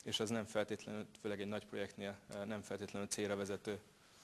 és ez nem feltétlenül, főleg egy nagy projektnél nem feltétlenül célra vezető.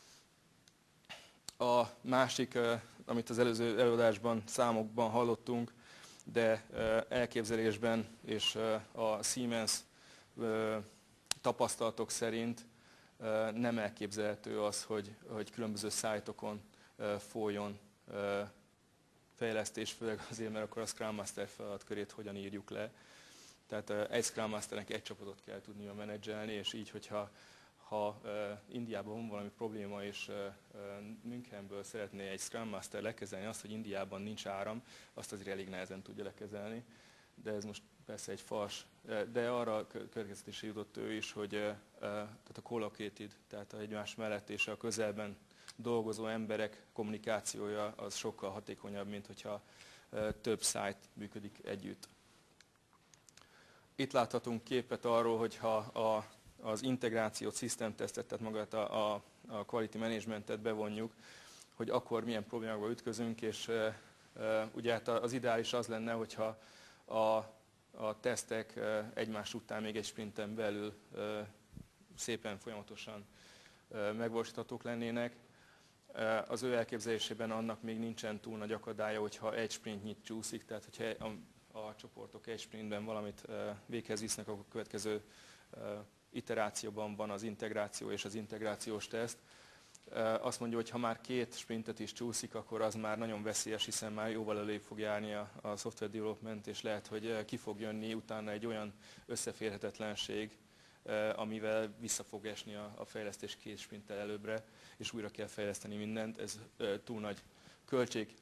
A másik, amit az előző előadásban, számokban hallottunk, de elképzelésben és a Siemens tapasztalatok szerint nem elképzelhető az, hogy különböző szájtokon folyjon fejlesztés, főleg azért, mert akkor a Scrum Master feladatkörét hogyan írjuk le. Tehát egy Scrum Masternek egy csapatot kell tudnia menedzselni, és így, hogyha Indiában van valami probléma, és Münchenből szeretné egy Scrum Master lekezelni azt, hogy Indiában nincs áram, azt azért elég nehezen tudja lekezelni. De ez most persze egy fals. De arra következtetésre jutott ő is, hogy tehát a collocated, tehát egymás mellett és a közelben dolgozó emberek kommunikációja az sokkal hatékonyabb, mint hogyha több site működik együtt. Itt láthatunk képet arról, hogyha az integrációt, system testet, tehát magát a quality managementet bevonjuk, hogy akkor milyen problémákba ütközünk, és ugye hát az ideális az lenne, hogyha a tesztek egymás után még egy sprinten belül szépen folyamatosan megvalósíthatók lennének. Az ő elképzelésében annak még nincsen túl nagy akadálya, hogyha egy sprintnyit csúszik, tehát hogyha a csoportok egy sprintben valamit véghez visznek, akkor a következő iterációban van az integráció és az integrációs teszt. Azt mondja, hogy ha már 2 sprintet is csúszik, akkor az már nagyon veszélyes, hiszen már jóval előbb fog járni a software development, és lehet, hogy ki fog jönni utána egy olyan összeférhetetlenség, amivel vissza fog esni a fejlesztés 2 sprinttel előbbre, és újra kell fejleszteni mindent. Ez túl nagy költség.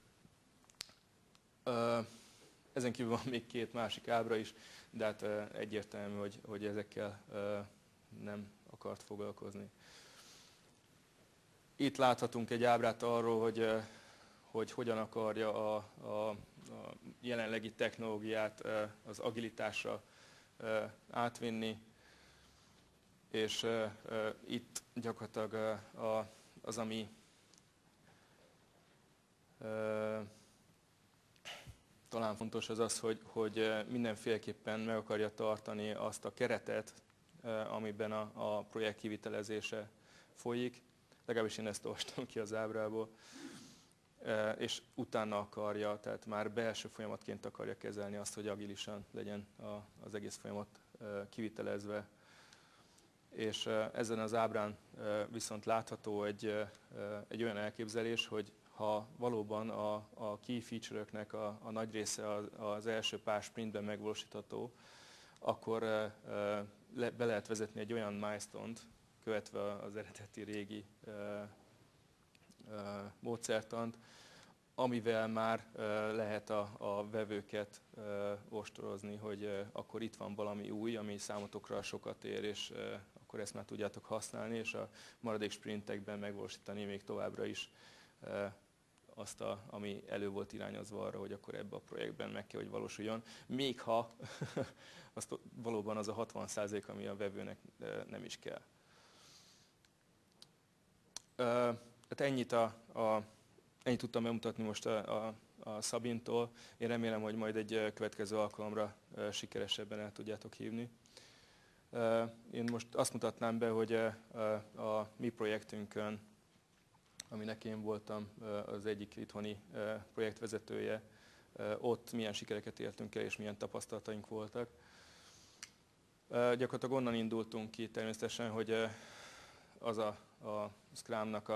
Ezen kívül van még 2 másik ábra is, de hát egyértelmű, hogy ezekkel nem akart foglalkozni. Itt láthatunk egy ábrát arról, hogy hogyan akarja a jelenlegi technológiát az agilitásra átvinni, és itt gyakorlatilag az, ami talán fontos, az az, hogy mindenféleképpen meg akarja tartani azt a keretet, amiben a projekt kivitelezése folyik. Legalábbis én ezt olvastam ki az ábrából. És utána akarja, tehát már belső folyamatként akarja kezelni azt, hogy agilisan legyen az egész folyamat kivitelezve. És ezen az ábrán viszont látható egy olyan elképzelés, hogy ha valóban a key feature-öknek a nagy része az első pár sprintben megvalósítható, akkor be lehet vezetni egy olyan milestone-t, követve az eredeti régi módszertant, amivel már lehet a vevőket ostorozni, hogy akkor itt van valami új, ami számotokra sokat ér, és akkor ezt már tudjátok használni, és a maradék sprintekben megvalósítani még továbbra is azt, ami elő volt irányozva arra, hogy akkor ebbe a projektben meg kell, hogy valósuljon, még ha azt valóban az a 60%, ami a vevőnek nem is kell. Hát ennyit tudtam bemutatni most a Szabintól. Én remélem, hogy majd egy következő alkalomra sikeresebben el tudjátok hívni. Én most azt mutatnám be, hogy a mi projektünkön, aminek én voltam az egyik itthoni projektvezetője, ott milyen sikereket értünk el és milyen tapasztalataink voltak. Gyakorlatilag onnan indultunk ki természetesen, hogy az a Scrumnak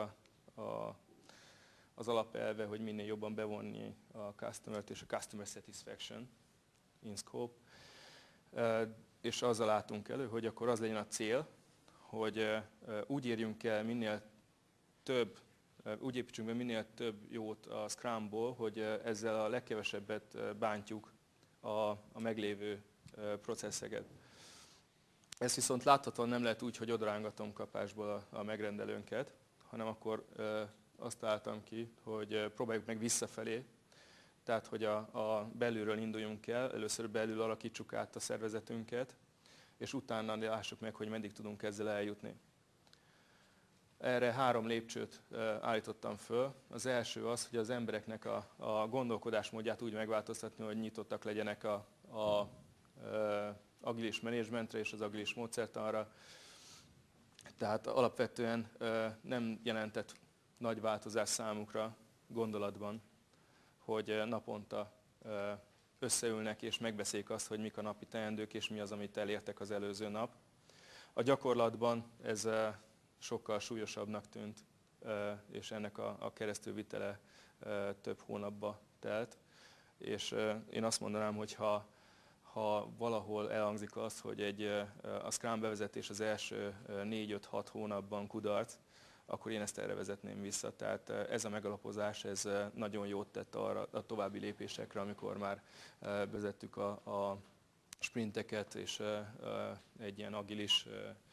az alapelve, hogy minél jobban bevonni a customer-t és a customer satisfaction in scope. És azzal látunk elő, hogy akkor az legyen a cél, hogy úgy érjünk el minél több, úgy építsünk be minél több jót a Scrumból, hogy ezzel a legkevesebbet bántjuk a meglévő processzeket. Ezt viszont láthatóan nem lehet úgy, hogy odarángatom kapásból a megrendelőnket, hanem akkor azt találtam ki, hogy próbáljuk meg visszafelé, tehát hogy a belülről induljunk el, először belül alakítsuk át a szervezetünket, és utána lássuk meg, hogy meddig tudunk ezzel eljutni. Erre 3 lépcsőt állítottam föl. Az első az, hogy az embereknek a gondolkodásmódját úgy megváltoztatni, hogy nyitottak legyenek agilis menedzsmentre és az agilis módszertanra. Tehát alapvetően nem jelentett nagy változás számukra gondolatban, hogy naponta összeülnek és megbeszélik azt, hogy mik a napi teendők és mi az, amit elértek az előző nap. A gyakorlatban ez sokkal súlyosabbnak tűnt, és ennek a keresztülvitele több hónapba telt. És én azt mondanám, hogy ha valahol elhangzik az, hogy a Scrum bevezetés az első 4-5-6 hónapban kudarc, akkor én ezt erre vezetném vissza. Tehát ez a megalapozás ez nagyon jót tett arra a további lépésekre, amikor már bevezettük a sprinteket és egy ilyen agilis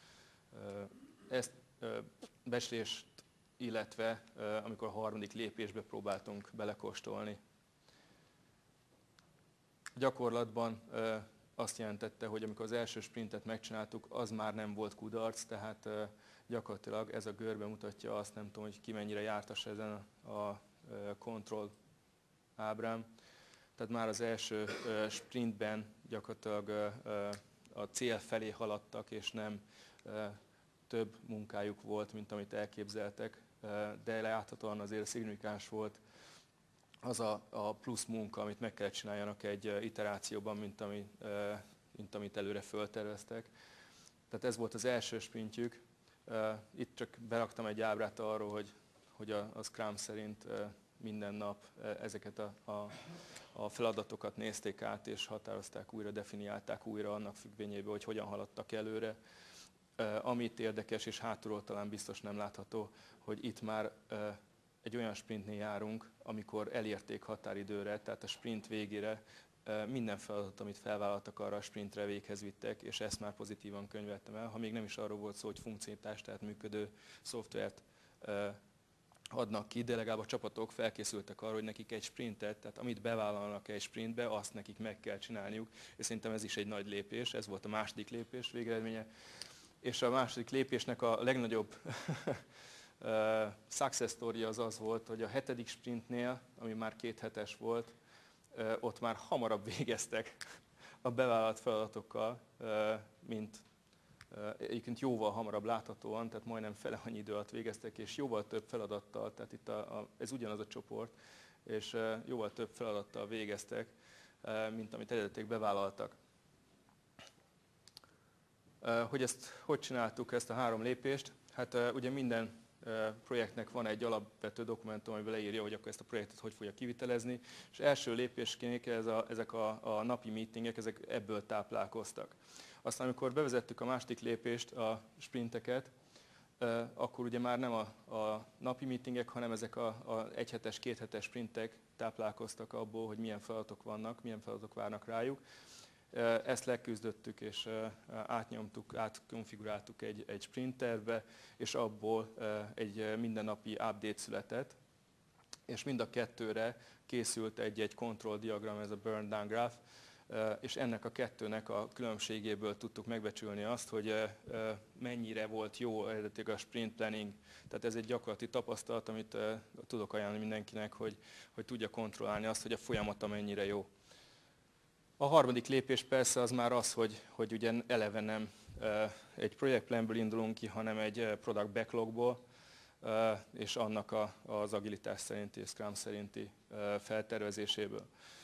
becslést, illetve amikor a harmadik lépésbe próbáltunk belekóstolni. Gyakorlatban azt jelentette, hogy amikor az első sprintet megcsináltuk, az már nem volt kudarc, tehát gyakorlatilag ez a görbe mutatja azt, nem tudom, hogy ki mennyire jártas ezen a kontroll ábrán. Tehát már az első sprintben gyakorlatilag a cél felé haladtak, és nem több munkájuk volt, mint amit elképzeltek, de láthatóan azért szignifikáns volt az a plusz munka, amit meg kellett csináljanak egy iterációban, mint amit előre fölterveztek. Tehát ez volt az első sprintjük. Itt csak beraktam egy ábrát arról, hogy a Scrum szerint minden nap ezeket a feladatokat nézték át, és határozták újra, definiálták újra annak függvényében, hogy hogyan haladtak előre. Amit érdekes, és hátulról talán biztos nem látható, hogy itt már egy olyan sprintnél járunk, amikor elérték határidőre, tehát a sprint végére minden feladatot, amit felvállaltak, arra a sprintre véghez vittek, és ezt már pozitívan könyveltem el. Ha még nem is arról volt szó, hogy funkciótás, tehát működő szoftvert adnak ki, de legalább a csapatok felkészültek arra, hogy nekik egy sprintet, tehát amit bevállalnak egy sprintbe, azt nekik meg kell csinálniuk, és szerintem ez is egy nagy lépés, ez volt a második lépés végeredménye. És a második lépésnek a legnagyobb success story az volt, hogy a 7. sprintnél, ami már 2 hetes volt, ott már hamarabb végeztek a bevállalt feladatokkal, mint egyébként jóval hamarabb láthatóan, tehát majdnem fele annyi idő alatt végeztek, és jóval több feladattal, tehát itt ez ugyanaz a csoport, és jóval több feladattal végeztek, mint amit eredetileg bevállaltak. Hogy csináltuk ezt a 3 lépést? Hát ugye minden projektnek van egy alapvető dokumentum, amiben leírja, hogy akkor ezt a projektet hogy fogja kivitelezni, és első lépésként ezek a napi meetingek, ezek ebből táplálkoztak. Aztán amikor bevezettük a második lépést, a sprinteket, akkor ugye már nem a napi meetingek, hanem ezek a 1 hetes, 2 hetes sprintek táplálkoztak abból, hogy milyen feladatok vannak, milyen feladatok várnak rájuk. Ezt leküzdöttük és átnyomtuk, átkonfiguráltuk egy sprint tervbe, és abból egy mindennapi update született, és mind a kettőre készült egy control diagram, ez a burn down graph, és ennek a kettőnek a különbségéből tudtuk megbecsülni azt, hogy mennyire volt jó eredetileg a sprint planning. Tehát ez egy gyakorlati tapasztalat, amit tudok ajánlani mindenkinek, hogy tudja kontrollálni azt, hogy a folyamata mennyire jó. A harmadik lépés persze az már az, hogy ugye eleve nem egy projektplanből indulunk ki, hanem egy product backlogból, és annak az agilitás szerinti, Scrum szerinti feltervezéséből.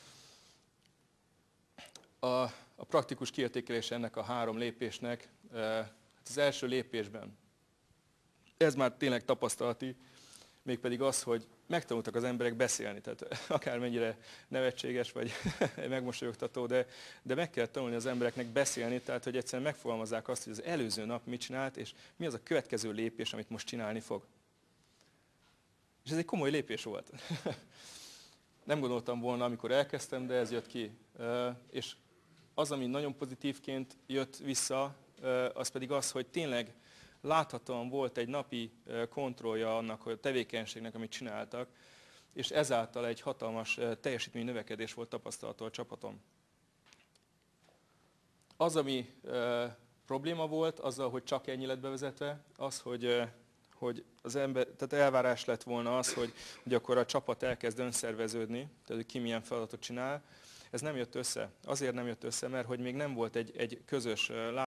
A praktikus kiértékelése ennek a 3 lépésnek, az első lépésben, ez már tényleg tapasztalati, mégpedig az, hogy megtanultak az emberek beszélni, tehát akármennyire nevetséges vagy megmosolyogtató, de meg kell tanulni az embereknek beszélni, tehát hogy egyszerűen megfogalmazzák azt, hogy az előző nap mit csinált, és mi az a következő lépés, amit most csinálni fog. És ez egy komoly lépés volt. Nem gondoltam volna, amikor elkezdtem, de ez jött ki. És az, ami nagyon pozitívként jött vissza, az pedig az, hogy tényleg láthatóan volt egy napi kontrollja annak, hogy a tevékenységnek, amit csináltak, és ezáltal egy hatalmas teljesítmény növekedés volt tapasztalható a csapaton. Az, ami probléma volt, azzal, hogy csak ennyi lett bevezetve, az, hogy az ember, tehát elvárás lett volna az, hogy akkor a csapat elkezd önszerveződni, tehát hogy ki milyen feladatot csinál. ez nem jött össze. Azért nem jött össze, mert hogy még nem volt egy közös